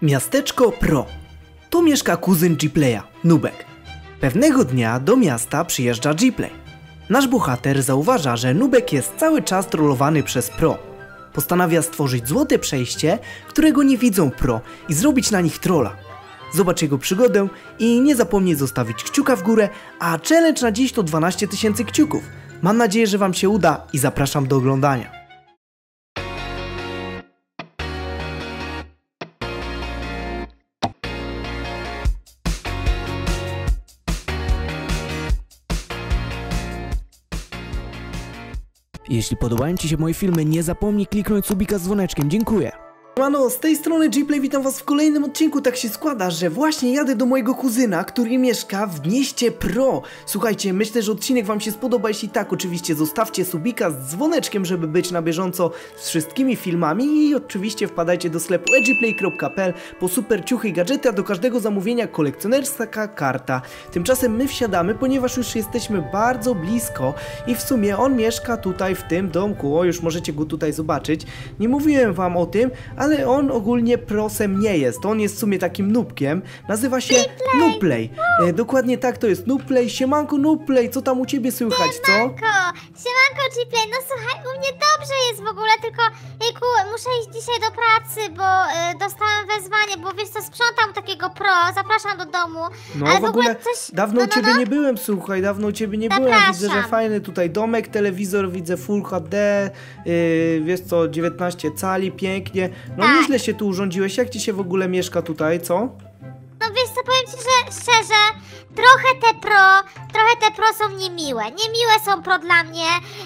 Miasteczko Pro. Tu mieszka kuzyn Gplay'a, Nubek. Pewnego dnia do miasta przyjeżdża Gplay. Nasz bohater zauważa, że Nubek jest cały czas trollowany przez Pro. Postanawia stworzyć złote przejście, którego nie widzą Pro, i zrobić na nich trolla. Zobacz jego przygodę i nie zapomnij zostawić kciuka w górę, a challenge na dziś to 12 000 kciuków. Mam nadzieję, że wam się uda i zapraszam do oglądania. Jeśli podobają ci się moje filmy, nie zapomnij kliknąć subika z dzwoneczkiem. Dziękuję. Mano, z tej strony Gplay, witam was w kolejnym odcinku. Tak się składa, że właśnie jadę do mojego kuzyna, który mieszka w mieście Pro. Słuchajcie, myślę, że odcinek wam się spodoba. Jeśli tak, oczywiście zostawcie subika z dzwoneczkiem, żeby być na bieżąco z wszystkimi filmami. I oczywiście wpadajcie do sklepu egplay.pl po super ciuchy i gadżety, a do każdego zamówienia kolekcjonerska karta. Tymczasem my wsiadamy, ponieważ już jesteśmy bardzo blisko i w sumie on mieszka tutaj w tym domku. O, już możecie go tutaj zobaczyć. Nie mówiłem wam o tym, ale on ogólnie prosem nie jest. On jest w sumie takim nubkiem. Nazywa się Nubplay. Dokładnie tak, to jest Nubplay. Siemanko Nubplay, co tam u ciebie słychać, co? Siemanko Gplay, no słuchaj, u mnie dobrze jest w ogóle, tylko jejku, muszę iść dzisiaj do pracy, bo dostałem wezwanie, bo wiesz co, sprzątam takiego Pro, zapraszam do domu. No ale w ogóle coś... dawno u ciebie nie byłem, słuchaj, dawno u ciebie nie byłem. Widzę, że fajny tutaj domek, telewizor, widzę Full HD, wiesz co, 19 cali, pięknie. No tak. Nieźle się tu urządziłeś, jak ci się w ogóle mieszka tutaj, co? No wiesz co, powiem ci, że szczerze, trochę te pro są niemiłe. Niemiłe są pro dla mnie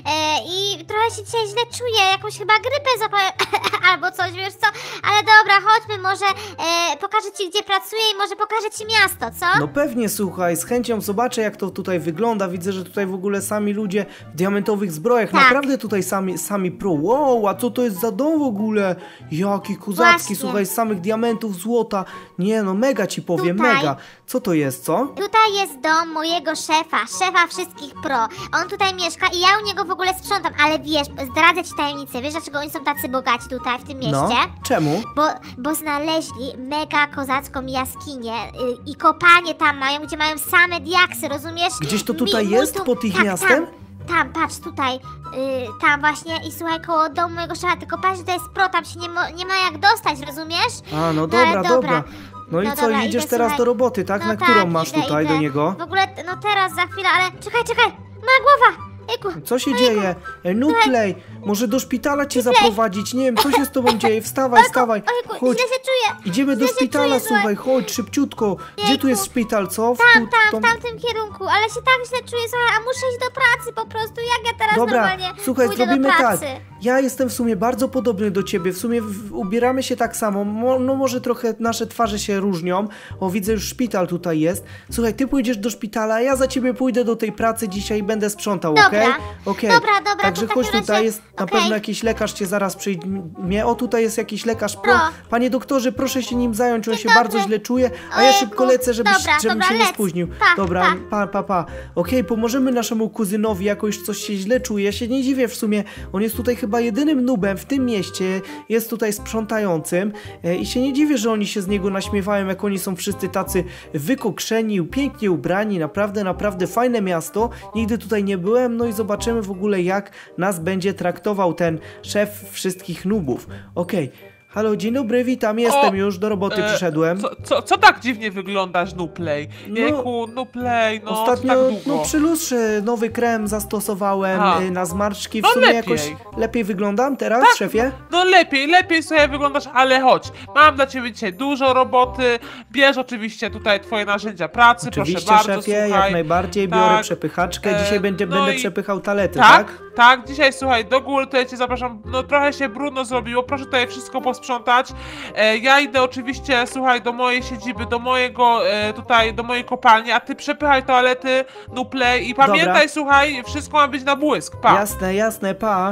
i trochę się dzisiaj źle czuję, jakąś chyba grypę zapałem albo coś, wiesz co? Ale dobra, chodźmy, może pokażę ci, gdzie pracuję i może pokażę ci miasto, co? No pewnie, słuchaj, z chęcią zobaczę, jak to tutaj wygląda. Widzę, że tutaj w ogóle sami ludzie w diamentowych zbrojach, tak. Naprawdę tutaj sami pro. Wow, a co to jest za dom w ogóle? Jaki kozacki, właśnie. Słuchaj, z samych diamentów, złota. Nie no, mega ci powiem, tutaj, mega. Co to jest, co? Tutaj jest dom mojego szefa wszystkich pro. On tutaj mieszka i ja u niego w ogóle sprzątam, ale wiesz, zdradzę ci tajemnicę, wiesz dlaczego oni są tacy bogaci tutaj w tym mieście? No, czemu? Bo znaleźli mega kozacką jaskinię i kopalnie tam mają, gdzie mają same diaksy, rozumiesz? Gdzieś to tutaj jest, pod ich miastem? Tam, patrz, tutaj, tam właśnie i słuchaj, koło domu mojego szefa, tylko patrz, że to jest pro, tam się nie ma jak dostać, rozumiesz? A, no dobra. No i co, dobra, idziesz idę, teraz słuchaj. do roboty, tak? No Na którą tak, masz idę, tutaj do niego? W ogóle, no teraz, za chwilę, ale czekaj, moja głowa! Ejku, Co się dzieje? Nubplay, może do szpitala cię zaprowadzić, nie wiem, co się z tobą dzieje, wstawaj, ojku, chodź. źle się czuję! Idziemy do Źle się szpitala, czuję, słuchaj, chodź, szybciutko. Gdzie Jejku. tu jest szpital, co? W tamtym kierunku, ale się tak źle czuję, słuchaj, a muszę iść do pracy po prostu, jak ja teraz Dobra, normalnie słuchaj, pójdę zrobimy do tak. pracy. Ja jestem w sumie bardzo podobny do ciebie, w sumie ubieramy się tak samo, no może trochę nasze twarze się różnią. O, widzę, już szpital tutaj jest. Słuchaj, ty pójdziesz do szpitala, ja za ciebie pójdę do tej pracy dzisiaj i będę sprzątał, okej? Okej. Dobra, Także to w chodź takim tutaj, razie- jest na okej. pewno jakiś lekarz cię zaraz przyjmie. O, tutaj jest jakiś lekarz Pro. Panie doktorze, proszę się nim zająć, on Dzień się dobry. bardzo źle czuje, a ja Ojejku. szybko lecę, żebym Dobra, się nie lec. spóźnił. Pa, Dobra, pa. Okej, pomożemy naszemu kuzynowi, jakoś coś się źle czuje. Ja się nie dziwię w sumie, on jest tutaj chyba jedynym nubem w tym mieście, jest tutaj sprzątającym i się nie dziwię, że oni się z niego naśmiewają, jak oni są wszyscy tacy wykokszeni, pięknie ubrani, naprawdę fajne miasto. Nigdy tutaj nie byłem, no i zobaczymy w ogóle, jak nas będzie traktował ten szef wszystkich nubów. Okej. Halo, dzień dobry, witam, jestem już, do roboty przyszedłem. Co tak dziwnie wyglądasz, Nubplay? Jejku, Nubplay, no Ostatnio, tak długo. no przy lustrze nowy krem zastosowałem na zmarszczki, w No sumie lepiej. jakoś lepiej wyglądam teraz, Tak, szefie? No lepiej sobie wyglądasz, ale chodź. Mam dla ciebie dzisiaj dużo roboty. Bierz oczywiście tutaj twoje narzędzia pracy, Oczywiście, proszę bardzo, szefie, słuchaj. jak najbardziej, Tak, biorę przepychaczkę, dzisiaj będę i- przepychał talety, Tak, tak? tak, dzisiaj słuchaj, do góry tutaj cię zapraszam, no trochę się brudno zrobiło, proszę tutaj wszystko posprzątać. Ja idę oczywiście, słuchaj, do mojej siedziby, do mojego, tutaj, do mojej kopalni, a ty przepychaj toalety, Nubplay i pamiętaj, słuchaj, wszystko ma być na błysk, pa. Jasne, pa.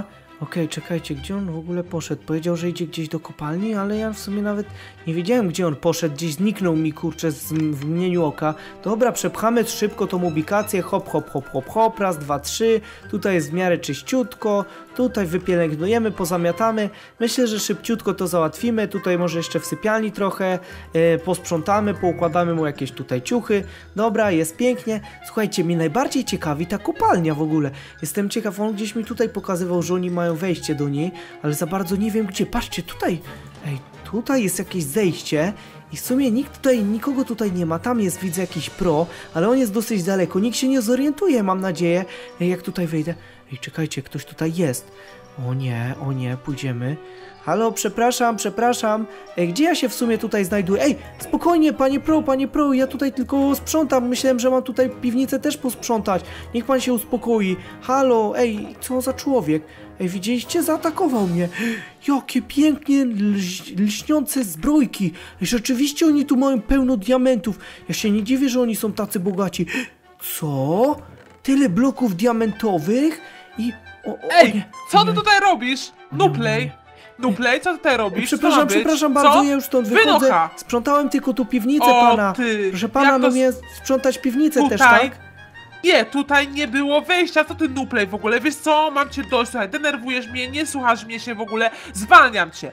Okej, czekajcie, gdzie on w ogóle poszedł? Powiedział, że idzie gdzieś do kopalni, ale ja w sumie nawet nie wiedziałem, gdzie on poszedł. Gdzieś zniknął mi, kurczę, w mgnieniu oka. Dobra, przepchamy szybko tą ubikację. Hop, hop, hop, hop, hop. Raz, dwa, trzy. Tutaj jest w miarę czyściutko. Tutaj wypielęgnujemy, pozamiatamy. Myślę, że szybciutko to załatwimy. Tutaj może jeszcze w sypialni trochę posprzątamy, poukładamy mu jakieś tutaj ciuchy. Dobra, jest pięknie. Słuchajcie, mnie najbardziej ciekawi ta kopalnia w ogóle. Jestem ciekaw, on gdzieś mi tutaj pokazywał, że oni mają wejście do niej, ale za bardzo nie wiem gdzie. Patrzcie, tutaj, ej, tutaj jest jakieś zejście i w sumie nikogo tutaj nie ma. Tam jest, widzę, jakiś pro, ale on jest dosyć daleko. Nikt się nie zorientuje, mam nadzieję, jak tutaj wejdę. Ej, czekajcie, ktoś tutaj jest. O nie, pójdziemy. Halo, przepraszam. Ej, gdzie ja się w sumie tutaj znajduję? Ej, spokojnie, panie pro, ja tutaj tylko sprzątam. Myślałem, że mam tutaj piwnicę też posprzątać. Niech pan się uspokoi. Halo, ej, co za człowiek? Ej, widzieliście? Zaatakował mnie. Jakie pięknie lśniące zbrojki. Ej, rzeczywiście oni tu mają pełno diamentów. Ja się nie dziwię, że oni są tacy bogaci. Co? Tyle bloków diamentowych? I... Ej, nie. co ty tutaj robisz? Nuplej, co ty tutaj robisz? Przepraszam bardzo, co? ja już stąd wychodzę. Wynocha. Sprzątałem tylko tu piwnicę pana. Ty. Proszę pana, no mnie sprzątać piwnicę tutaj? też, tak? Nie, tutaj nie było wejścia, co ty nuplej w ogóle? Wiesz co, mam cię dość, słuchaj, denerwujesz mnie, nie słuchasz mnie się w ogóle, zwalniam cię,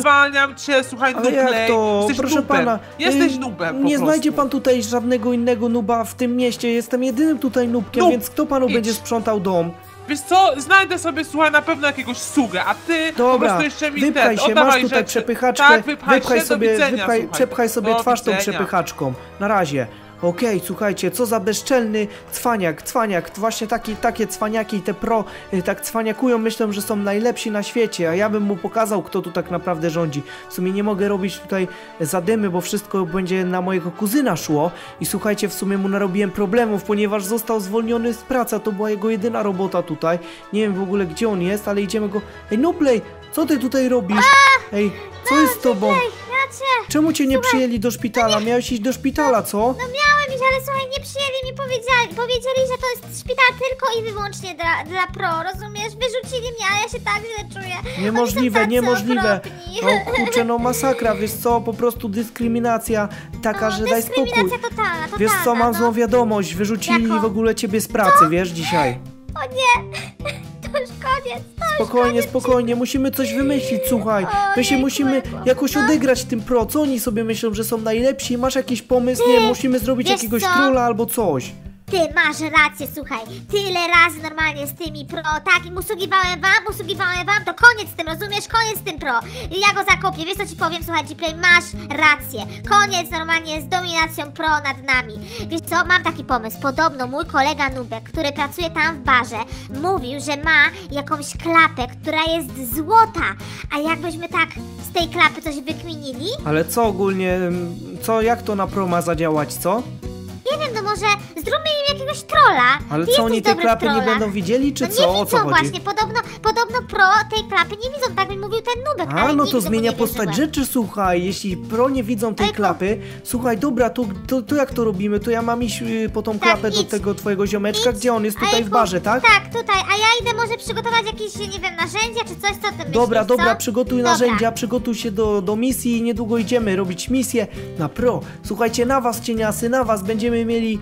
słuchaj, Ale jak nuplej, to? jesteś Proszę nubem, pana, jesteś nubem nie po znajdzie prostu. pan tutaj żadnego innego nuba w tym mieście, jestem jedynym tutaj nubkiem, więc kto panu idź. będzie sprzątał dom? Wiesz co, znajdę sobie, słuchaj, na pewno jakiegoś sługę, a ty po Dobra, prostu jeszcze mi wypchaj się, oddawaj masz tutaj rzeczy. przepychaczkę, Tak, wypchaj się, do widzenia, słuchaj. przepchaj sobie Do twarz tą widzenia. przepychaczką, na razie. Okej, słuchajcie, co za bezczelny cwaniak, właśnie takie cwaniaki i te pro tak cwaniakują, myślą, że są najlepsi na świecie, a ja bym mu pokazał, kto tu tak naprawdę rządzi. W sumie nie mogę robić tutaj zadymy, bo wszystko będzie na mojego kuzyna szło i słuchajcie, w sumie mu narobiłem problemów, ponieważ został zwolniony z pracy, to była jego jedyna robota tutaj. Nie wiem w ogóle, gdzie on jest, ale idziemy go... Ej, Nuplej, co ty tutaj robisz? Ej, co jest z tobą? Czemu cię nie przyjęli do szpitala? Miałeś iść do szpitala, co? No miałem iść, ale słuchaj, nie przyjęli mi, powiedzieli, że to jest szpital tylko i wyłącznie dla pro, rozumiesz? Wyrzucili mnie, a ja się tak źle czuję. Niemożliwe. Okropni. No kurczę, no masakra, wiesz co, po prostu dyskryminacja taka, że daj spokój. Dyskryminacja totalna, Wiesz co, mam no. złą wiadomość, wyrzucili Jaką? w ogóle ciebie z pracy, wiesz, dzisiaj. O nie, to już koniec, Spokojnie, musimy coś wymyślić, słuchaj. My się musimy jakoś odegrać tym pro. Co oni sobie myślą, że są najlepsi? Masz jakiś pomysł? Nie, musimy zrobić wiesz jakiegoś co? trolla albo coś. Ty masz rację, słuchaj, tyle razy normalnie z tymi pro, tak, i usługiwałem wam, to koniec z tym, rozumiesz, koniec z tym pro, ja go zakopię, wiesz co ci powiem, słuchaj, Gplay, masz rację, koniec normalnie z dominacją pro nad nami, wiesz co, mam taki pomysł, podobno mój kolega Nubek, który pracuje tam w barze, mówił, że ma jakąś klapę, która jest złota, a jakbyśmy tak z tej klapy coś wykminili? Ale co ogólnie, jak to na pro ma zadziałać, co? Nie wiem, no może zróbmy im jakiegoś trolla. Ale Ty co, oni jesteś tej dobry w klapy nie trollach. będą widzieli, czy No co? nie O co widzą chodzi? właśnie, podobno pro tej klapy nie widzą, tak mi mówił ten Nubek, ale A, no nigdy to mu zmienia nie postać wierzyłem. rzeczy, słuchaj, jeśli pro nie widzą tej Ej, klapy, słuchaj, dobra, to jak to robimy? To ja mam iść po tą Tak, klapę do idź. tego twojego ziomeczka, Idź. gdzie on jest tutaj Ej, w barze, tak? Tak, tutaj, a ja idę może przygotować jakieś, nie wiem, narzędzia czy coś, co ty myślisz, Dobra, co? przygotuj Dobra. narzędzia, przygotuj się do misji i niedługo idziemy robić misję na pro. Słuchajcie, na was cieniasy, na was będziemy mieli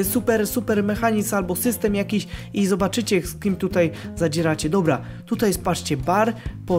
super mechanizm albo system jakiś i zobaczycie, z kim tutaj zadzieracie. Dobra, tutaj jest, patrzcie, bar pod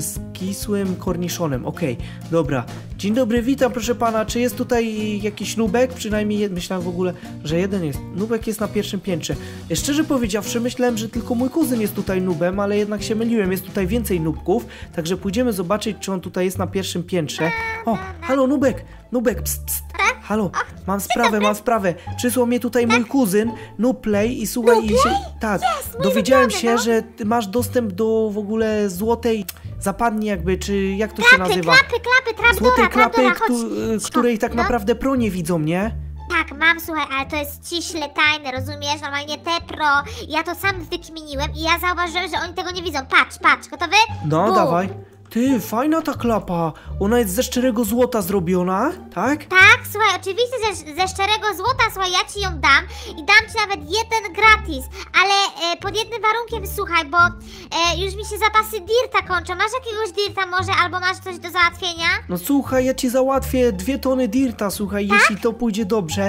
skisłym korniszonem, okej, dobra. Dzień dobry, witam proszę pana, czy jest tutaj jakiś nubek? Przynajmniej myślałem w ogóle, że jeden jest. Nubek jest na pierwszym piętrze. Szczerze powiedziawszy, myślałem, że tylko mój kuzyn jest tutaj nubem, ale jednak się myliłem, jest tutaj więcej nubków, także pójdziemy zobaczyć, czy on tutaj jest na pierwszym piętrze. O, halo Nubek, pst. Halo, mam sprawę. Przysłał mnie tutaj mój kuzyn, Nuplay i słuchaj, tak, dowiedziałem się, że ty masz dostęp do w ogóle złotej zapadni jakby, czy jak to się nazywa? Klapy, Złotej klapy, chodź. której tak No. naprawdę pro nie widzą, nie? Tak, mam, słuchaj, ale to jest ściśle tajne, rozumiesz? Normalnie te pro, ja to sam wykminiłem i ja zauważyłem, że oni tego nie widzą. Patrz, gotowy? No, Bum. dawaj. Ty, fajna ta klapa. Ona jest ze szczerego złota zrobiona, tak? Tak, słuchaj, oczywiście ze szczerego złota, słuchaj, ja ci ją dam i dam ci nawet jeden gratis, ale pod jednym warunkiem, słuchaj, bo już mi się zapasy dirta kończą. Masz jakiegoś dirta może, albo masz coś do załatwienia? No słuchaj, ja ci załatwię 2 tony dirta, słuchaj, jeśli to pójdzie dobrze.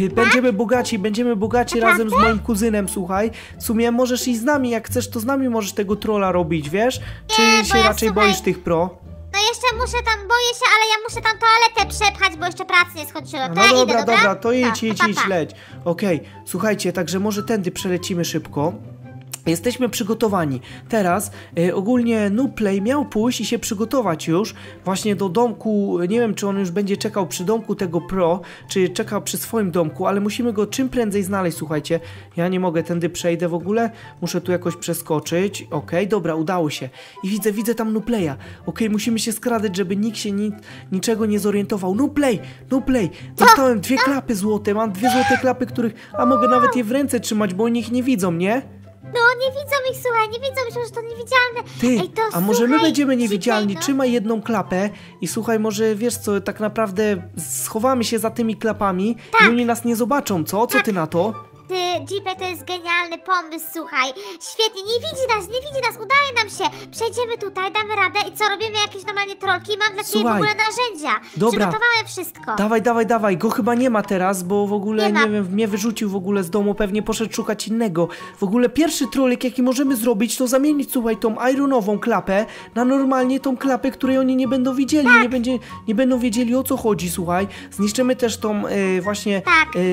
Będziemy bogaci razem z moim kuzynem, słuchaj. W sumie możesz iść z nami, jak chcesz, to z nami możesz tego trolla robić, wiesz? Czy Nie, się bo ja, raczej słuchaj, boisz tych pro? No jeszcze muszę tam, boję się, ale ja muszę tam toaletę przepchać, bo jeszcze pracy nie skończyłem. To No ja dobra, idę, dobra, to jedź, pa. leć. Okej, słuchajcie, także może tędy przelecimy szybko. Jesteśmy przygotowani. Teraz ogólnie Nuplay miał pójść i się przygotować już właśnie do domku. Nie wiem, czy on już będzie czekał przy domku tego pro, czy czekał przy swoim domku, ale musimy go czym prędzej znaleźć, słuchajcie. Ja nie mogę, tędy przejdę w ogóle. Muszę tu jakoś przeskoczyć. Okej, dobra, udało się. I widzę tam Nuplaya. Okej, musimy się skradać, żeby nikt się niczego nie zorientował. Nuplay! Dostałem 2 klapy złote. Mam 2 złote klapy, których... A mogę nawet je w ręce trzymać, bo oni ich nie widzą, nie? No, nie widzą ich, słuchaj, nie widzą, myślą, że to niewidzialne. Ty, Ej, to, a może my słuchaj, będziemy niewidzialni? Gplay, no. Trzymaj jedną klapę i słuchaj, może wiesz co, tak naprawdę schowamy się za tymi klapami i oni nas nie zobaczą, co? Co ty na to? Gplay, to jest genialny pomysł, słuchaj. Świetnie, nie widzi nas, udaje nam się. Przejdziemy tutaj, damy radę i co, robimy jakieś normalnie trolki? Mam dla ciebie w ogóle narzędzia. Dobra. Przygotowałem wszystko. Dawaj, go chyba nie ma teraz, bo w ogóle, Nie nie wiem, mnie wyrzucił w ogóle z domu, pewnie poszedł szukać innego. W ogóle pierwszy trolik, jaki możemy zrobić, to zamienić, słuchaj, tą ironową klapę na normalnie tą klapę, której oni nie będą widzieli, nie będą wiedzieli, o co chodzi, słuchaj. Zniszczymy też tą właśnie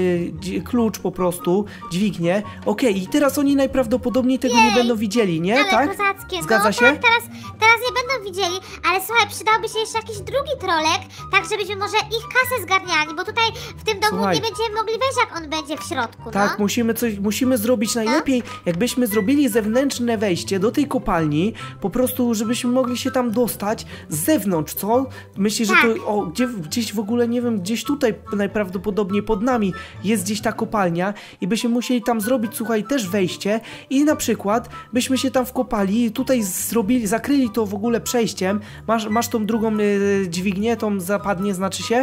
klucz po prostu, dźwignię. Okej, i teraz oni najprawdopodobniej tego nie będą widzieli, nie? Ale Tak? kozackie. Zgadza się? Tak, teraz nie będą widzieli, ale słuchaj, przydałby się jeszcze jakiś drugi trolek, tak żebyśmy może ich kasę zgarniali, bo tutaj w tym domu Słuchaj. nie będziemy mogli wejść, jak on będzie w środku, Tak, no. musimy zrobić najlepiej, jakbyśmy zrobili zewnętrzne wejście do tej kopalni, po prostu, żebyśmy mogli się tam dostać z zewnątrz, co? Myślisz, że to, gdzieś w ogóle, nie wiem, gdzieś tutaj najprawdopodobniej pod nami jest gdzieś ta kopalnia i byśmy musieli tam zrobić, słuchaj, też wejście i na przykład byśmy się tam wkopali i tutaj zakryli to w ogóle przejściem. Masz tą drugą dźwignię, tą zapadnię, znaczy się?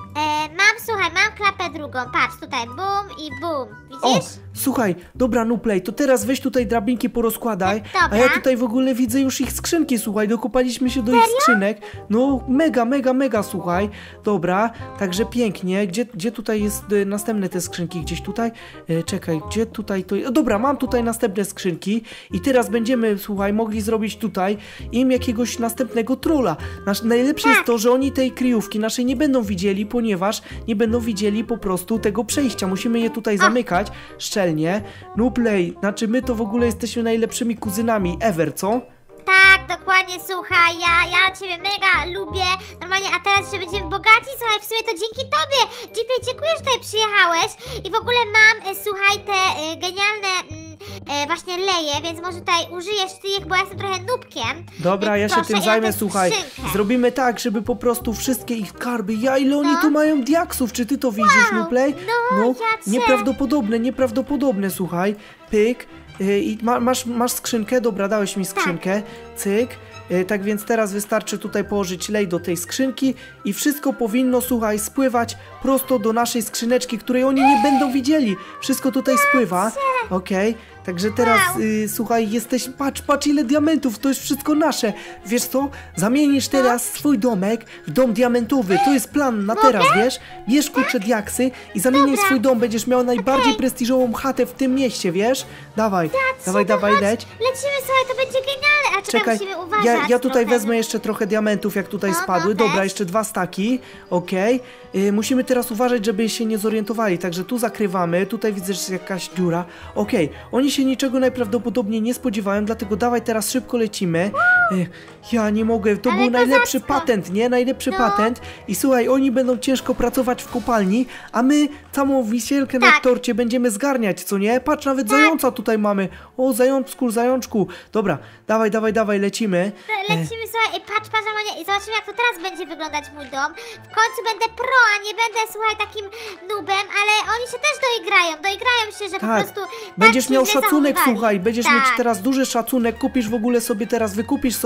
Mam klapę drugą, patrz, tutaj, bum i bum, O, widzisz? słuchaj, dobra Nuplay, to teraz weź tutaj drabinki porozkładaj, Dobra. a ja tutaj w ogóle widzę już ich skrzynki, słuchaj, dokopaliśmy się do ich skrzynek, no mega, słuchaj, dobra, także pięknie, gdzie tutaj jest następne te skrzynki, gdzieś tutaj, czekaj, gdzie tutaj to, dobra, mam tutaj następne skrzynki i teraz będziemy, słuchaj, mogli zrobić tutaj im jakiegoś następnego trolla. Najlepsze jest to, że oni tej kryjówki naszej nie będą widzieli, ponieważ nie będą widzieli po prostu tego przejścia, musimy je tutaj zamykać, szczelnie. Nuplay, znaczy my to w ogóle jesteśmy najlepszymi kuzynami ever, co? Tak, dokładnie, słuchaj, ja ciebie mega lubię, normalnie, a teraz jeszcze będziemy bogaci, słuchaj, w sumie to dzięki tobie, Gplay, dziękuję, że tutaj przyjechałeś i w ogóle mam, słuchaj, te genialne właśnie leje, więc może tutaj użyjesz ty ich, bo ja jestem trochę nubkiem. Dobra, ja się Proszę, tym zajmę, tę słuchaj, skrzynkę. zrobimy tak, żeby po prostu wszystkie ich skarby, ile oni tu mają diaksów, czy ty to widzisz, Nuplay? no, ja cię. Nieprawdopodobne, słuchaj, pyk, i masz skrzynkę, dobra, dałeś mi skrzynkę, cyk. Tak więc teraz wystarczy tutaj położyć lej do tej skrzynki i wszystko powinno, słuchaj, spływać prosto do naszej skrzyneczki, której oni nie będą widzieli. Wszystko tutaj spływa. Okej, także teraz, słuchaj, patrz ile diamentów, to jest wszystko nasze. Wiesz co, zamienisz teraz swój domek w dom diamentowy. To jest plan na teraz, wiesz? Bierz kurczę diaksy i zamienisz swój dom, będziesz miał najbardziej prestiżową chatę w tym mieście, wiesz? Dawaj, leć. Lecimy, słuchaj, to będzie genialne, a czekaj, musimy uważać ja tutaj trochę, wezmę jeszcze trochę diamentów, jak tutaj spadły. no, Dobra, jeszcze 2 staki. Okej. Musimy teraz uważać, żeby się nie zorientowali. Także tu zakrywamy. Tutaj widzę, że jest jakaś dziura. Okej. Oni się niczego najprawdopodobniej nie spodziewają, dlatego dawaj teraz szybko lecimy. Ja nie mogę. To był najlepszy patent, nie? Najlepszy patent. I słuchaj, oni będą ciężko pracować w kopalni, a my całą wisielkę na torcie będziemy zgarniać, co nie? Patrz, nawet zająca tutaj mamy. O, zajączku. Dobra, dawaj, lecimy. Lecimy, słuchaj, i patrz, i zobaczymy, jak to teraz będzie wyglądać mój dom. W końcu będę pro, a nie będę, słuchaj, takim nubem, ale oni się też doigrają się, że po prostu będziesz tak miał źle szacunek, zachowywali. słuchaj, będziesz mieć teraz duży szacunek, wykupisz sobie tych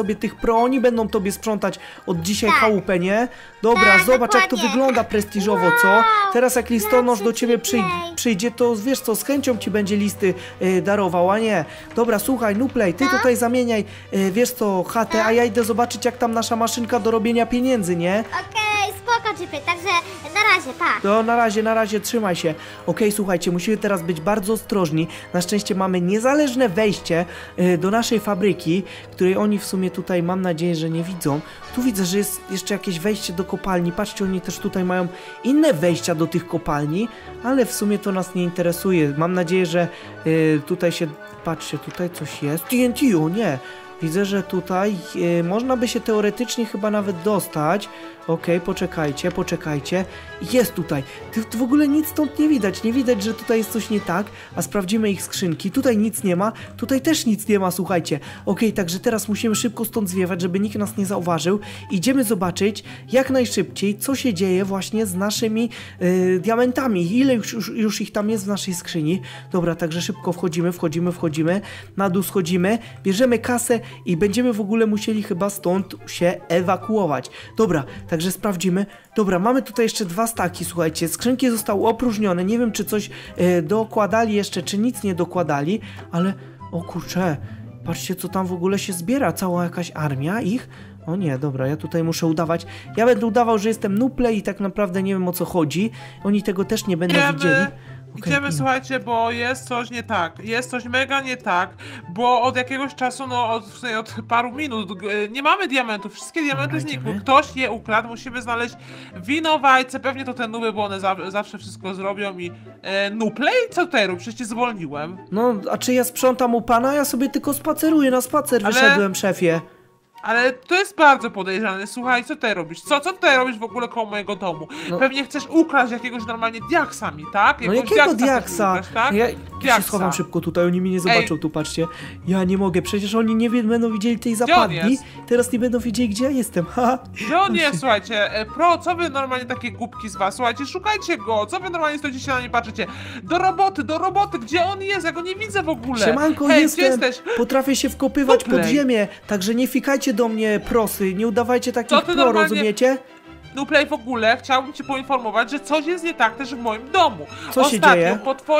Pro, oni będą tobie sprzątać od dzisiaj Tak. chałupę, nie? Dobra, Tak, zobacz jak to dokładnie. wygląda prestiżowo, co? Wow, Teraz jak listonosz do ciebie Cieplej. przyjdzie, to wiesz co, z chęcią ci będzie listy darował, a nie. Dobra, słuchaj, Nuplay, ty tutaj zamieniaj, wiesz co, chatę, a ja idę zobaczyć jak tam nasza maszynka do robienia pieniędzy, nie? Okej, spoko, Jeepy, także na razie, pa. To na razie, trzymaj się. Okej, słuchajcie, musimy teraz być bardzo ostrożni. Na szczęście mamy niezależne wejście do naszej fabryki, której oni w sumie tutaj, mam nadzieję, że nie widzą. Tu widzę, że jest jeszcze jakieś wejście do kopalni. Patrzcie, oni też tutaj mają inne wejścia do tych kopalni, ale w sumie to nas nie interesuje. Mam nadzieję, że tutaj się... Patrzcie, tutaj coś jest. TNT, o nie! Widzę, że tutaj można by się teoretycznie chyba nawet dostać. Okej, poczekajcie. Jest tutaj. W ogóle nic stąd nie widać. Nie widać, że tutaj jest coś nie tak. A sprawdzimy ich skrzynki. Tutaj nic nie ma. Tutaj też nic nie ma, słuchajcie. Okej, także teraz musimy szybko stąd zwiewać, żeby nikt nas nie zauważył. Idziemy zobaczyć jak najszybciej, co się dzieje właśnie z naszymi diamentami. Ile już ich tam jest w naszej skrzyni. Dobra, także szybko wchodzimy. Na dół schodzimy. Bierzemy kasę i będziemy w ogóle musieli chyba stąd się ewakuować. Dobra, także sprawdzimy. Dobra, mamy tutaj jeszcze 2 staki, słuchajcie. Skrzynki zostały opróżnione. Nie wiem, czy coś dokładali jeszcze, czy nic nie dokładali, ale o kurczę, patrzcie, co tam w ogóle się zbiera. Cała jakaś armia ich. O nie, dobra, ja tutaj muszę udawać. Ja będę udawał, że jestem Nuplay i tak naprawdę nie wiem, o co chodzi. Oni tego też nie będą widzieli. Idziemy, słuchajcie, bo jest coś nie tak. Jest coś mega nie tak, bo od jakiegoś czasu, no w sumie od paru minut nie mamy diamentów. Wszystkie diamenty znikły. idziemy. Ktoś je ukradł. Musimy znaleźć winowajcę. Pewnie to te nuby, bo one zawsze wszystko zrobią i... Nuplay? Co tutaj robisz? Przecież cię zwolniłem. No, a czy ja sprzątam u pana? Ja sobie tylko spaceruję, na spacer wyszedłem, szefie. Ale to jest bardzo podejrzane. Słuchaj, co tutaj robisz? Co tutaj robisz w ogóle koło mojego domu? No. Pewnie chcesz ukraść jakiegoś normalnie diaksa mi, tak? No Jakiegoś jakiego chcesz diaksa? ukraść, tak? Ja się Diaksa. schowam szybko tutaj, oni mnie nie zobaczą, tu patrzcie. Ja nie mogę, przecież oni nie będą widzieli tej zapadni. jest? Teraz nie będą wiedzieli, gdzie ja jestem. Ha! Gdzie on jest, słuchajcie? Pro, co wy normalnie takie głupki z was? Słuchajcie, szukajcie go! Co wy normalnie stoicie się na nie patrzycie? Do roboty! Gdzie on jest? Ja go nie widzę w ogóle! Siemanko, Hej, jestem! gdzie jesteś? Potrafię się wkopywać pod Nuplay. ziemię, także nie fikajcie do mnie prosy, nie udawajcie takich Co ty pro, normalnie- rozumiecie? Nuplay, w ogóle chciałbym cię poinformować, że coś jest nie tak też w moim domu. Co się Ostatnio, dzieje?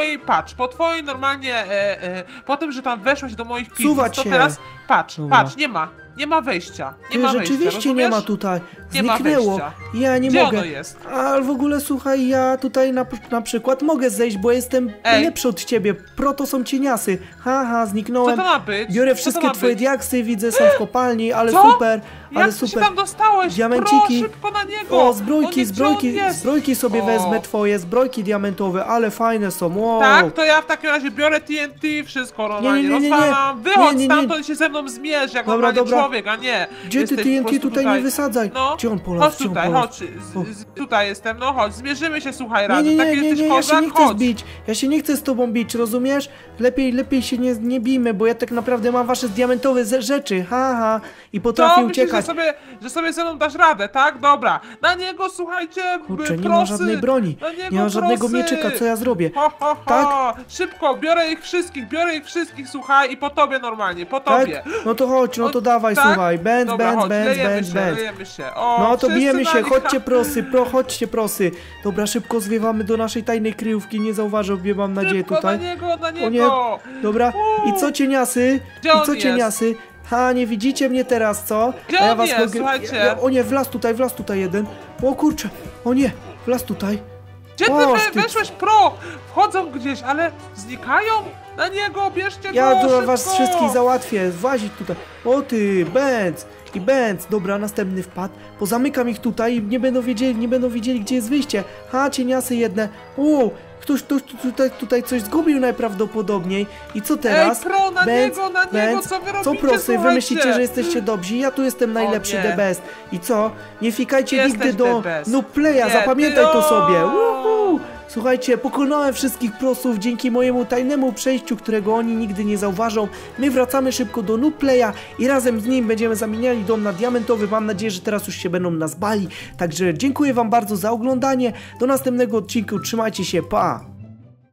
po twojej normalnie, po tym, że tam weszłeś do moich piwnic, Suwać to się. teraz, Dobra. patrz, nie ma wejścia. Nie Ty, ma rzeczywiście wejścia, nie ma rozumiesz? tutaj. Nie ma Zniknęło. wejścia. Ja nie Gdzie mogę. ono jest? A w ogóle słuchaj, ja tutaj na przykład mogę zejść, bo jestem Ej. lepszy od ciebie. Pro to są cieniasy. Haha, Co zniknąłem. to ma być? Biorę Co to wszystkie ma twoje być? diaksy, widzę, są w kopalni, ale Co? super, ale Jak ty super. się tam dostałeś? Diamenciki. Pro, szybko na niego! O, On zbrojki, nie wie, gdzie on jest. zbrojki sobie O. wezmę twoje, zbrojki diamentowe, ale fajne są, wow. Tak, to ja w takim razie biorę TNT, wszystko normalnie nie. rozwalam. Wychodź Nie. stamtąd i się ze mną zmierz, jak Dobra, normalnie dobra. człowiek, a nie. Gdzie ty jesteś po TNT prostu tutaj nie wysadzaj? No, Gdzie on polazł? chodź Gdzie on tutaj, polazł? chodź. Tutaj jestem, no chodź, zmierzymy się, słuchaj, Nie, razem. Taki jesteś ja się kozak, nie chcę chodź. zbić. Ja się nie chcę z tobą bić, rozumiesz? Lepiej się nie bijmy, bo ja tak naprawdę mam wasze diamentowe rzeczy, haha, i potrafię To myślisz, uciekać. że sobie ze mną dasz radę, tak? Dobra. Na niego, słuchajcie, Kurczę, nie prosy. ma żadnej broni, Na niego nie ma żadnego prosy. mieczyka, co ja zrobię? Ho. Tak? Szybko, biorę ich wszystkich, słuchaj, i po tobie normalnie, po Tak? tobie. No to chodź, no to O, dawaj, tak? słuchaj, bęc, Dobra, chodź, lejemy się. O, No to wszyscy bijemy na się, nich. chodźcie prosy, chodźcie prosy. Dobra, szybko zwiewamy do naszej tajnej kryjówki, nie zauważą mnie, mam nadzieję Szybko, tutaj. na niego. O nie, dobra, i co cieniasy? Gdzie on I co jest? cieniasy? Ha, nie widzicie mnie teraz, co? Gdzie on jest? Słuchajcie. O nie, wlazł tutaj jeden. O kurczę, o nie, wlazł tutaj. Gdzie O, ty weszłeś, pro? Wchodzą gdzieś, ale znikają? Na niego, bierzcie go, Ja tu szybko. was wszystkich załatwię, włazić tutaj. O ty, Benz, dobra, następny wpadł. Pozamykam ich tutaj i nie będą wiedzieli, gdzie jest wyjście. Ha, cieniasy jedne. Ktoś tutaj coś zgubił najprawdopodobniej. I co teraz? Ej, pro, na Benz, niego, co wy robicie, co prosy, wy słuchajcie? myślicie, że jesteście dobrzy? Ja tu jestem najlepszy, nie. the best. I co? Nie fikajcie Jesteś nigdy do the best. Nuplaya, Nie, zapamiętaj to ty- sobie. o! Woohoo! Słuchajcie, pokonałem wszystkich prosów dzięki mojemu tajnemu przejściu, którego oni nigdy nie zauważą. My wracamy szybko do Nuplaya i razem z nim będziemy zamieniali dom na diamentowy. Mam nadzieję, że teraz już się będą nas bali. Także dziękuję wam bardzo za oglądanie. Do następnego odcinku. Trzymajcie się, pa!